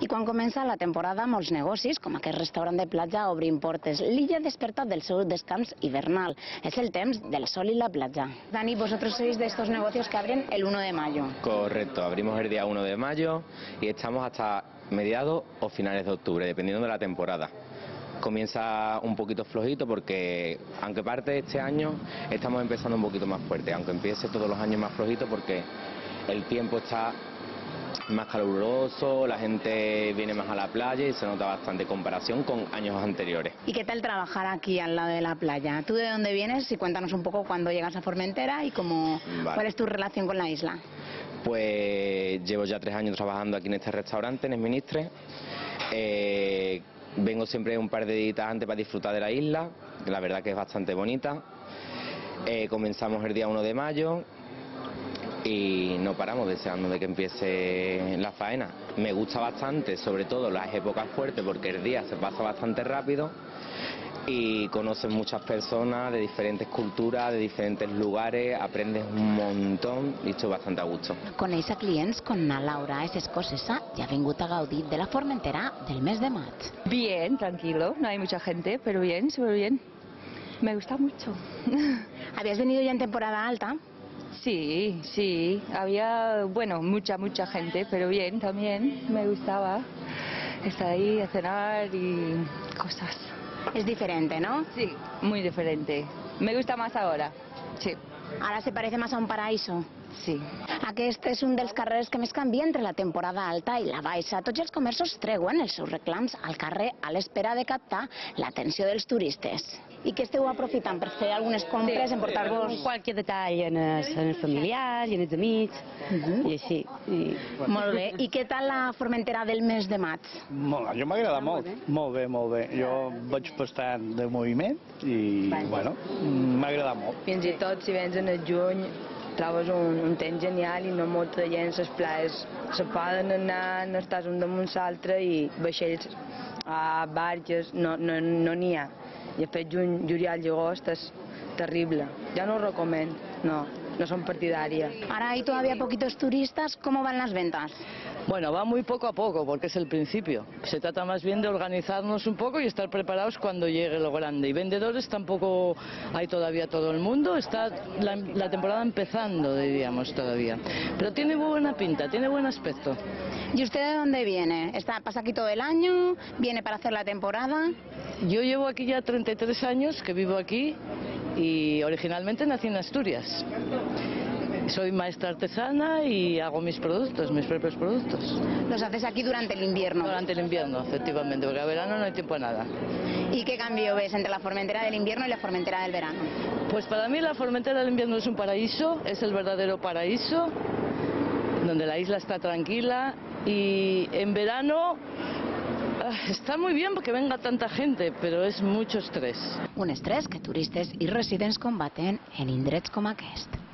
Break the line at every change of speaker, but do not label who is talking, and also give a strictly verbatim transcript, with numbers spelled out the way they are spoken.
I quan comença la temporada, molts negocis, com aquest restaurant de platja, obrin portes. L'illa ha despertat del seu descans hivernal. Es el temps del sol y la playa. Dani, vosotros sois de estos negocios que abren el uno de mayo.
Correcto, abrimos el día uno de mayo y estamos hasta mediados o finales de octubre, dependiendo de la temporada. Comienza un poquito flojito porque, aunque parte este año, estamos empezando un poquito más fuerte, aunque empiece todos los años más flojito porque el tiempo está más caluroso, la gente viene más a la playa y se nota bastante comparación con años anteriores.
¿Y qué tal trabajar aquí al lado de la playa? ¿Tú de dónde vienes? Y cuéntanos un poco cuándo llegas a Formentera y cómo, vale. cuál es tu relación con la isla.
Pues llevo ya tres años trabajando aquí en este restaurante, en Esministre. Eh, vengo siempre un par de días antes para disfrutar de la isla, la verdad que es bastante bonita. Eh, comenzamos el día uno de mayo y no paramos deseando de que empiece la faena. Me gusta bastante, sobre todo las épocas fuertes, porque el día se pasa bastante rápido y conoces muchas personas de diferentes culturas, de diferentes lugares, aprendes un montón y estoy bastante a gusto.
Coneix a clients con na Laura, és escocesa y ha vingut a gaudir de la Formentera del mes de maig.
Bien, tranquilo, no hay mucha gente, pero bien, súper bien. Me gusta mucho.
¿Habías venido ya en temporada alta?
Sí, sí, había, bueno, mucha, mucha gente, pero bien, también me gustaba estar ahí a cenar y cosas.
Es diferente, ¿no?
Sí, muy diferente. Me gusta más ahora, sí.
Ara se parece más a un paraíso.
Sí.
Aquest és un dels carrers que més canvia entre la temporada alta i la baixa. Tots els comerços treuen els seus reclams al carrer a l'espera de captar l'atenció dels turistes. I què esteu aprofitant per fer algunes compres,
sí,
emportar-vos?
Qualque detall en els, en els familiars i en els amics, uh -huh. i així. I...
Molt bé. I què tal la Formentera del mes de maig?
Molt, jo m'agrada molt, molt bé, molt bé. Jo vaig bastant de moviment i, bueno, m'agrada molt.
Fins i tot si vens en el juny trobes un, un temps genial i no molta gent les plaes se poden anar, no estàs un damunt l'altre i vaixells a barges no n'hi no, no ha. I després juny, juliol i agost és terrible. Jo no ho recomano, no, no son partidaria.
Ahora hay todavía poquitos turistas, ¿cómo van las ventas?
Bueno, va muy poco a poco porque es el principio. Se trata más bien de organizarnos un poco y estar preparados cuando llegue lo grande. Y vendedores tampoco hay todavía todo el mundo. Está la, la temporada empezando, diríamos, todavía. Pero tiene buena pinta, tiene buen aspecto.
¿Y usted de dónde viene? ¿Está, ¿Pasa aquí todo el año? ¿Viene para hacer la temporada?
Yo llevo aquí ya treinta y tres años que vivo aquí y originalmente nací en Asturias. Soy maestra artesana y hago mis productos, mis propios productos.
¿Los haces aquí durante el invierno?
Durante el invierno, efectivamente, porque a verano no hay tiempo a nada.
¿Y qué cambio ves entre la Formentera del invierno y la Formentera del verano?
Pues para mí la Formentera del invierno es un paraíso, es el verdadero paraíso, donde la isla está tranquila y en verano está muy bien porque venga tanta gente, pero és mucho estrès.
Un estrès que turistes i residents combaten en indrets com aquest.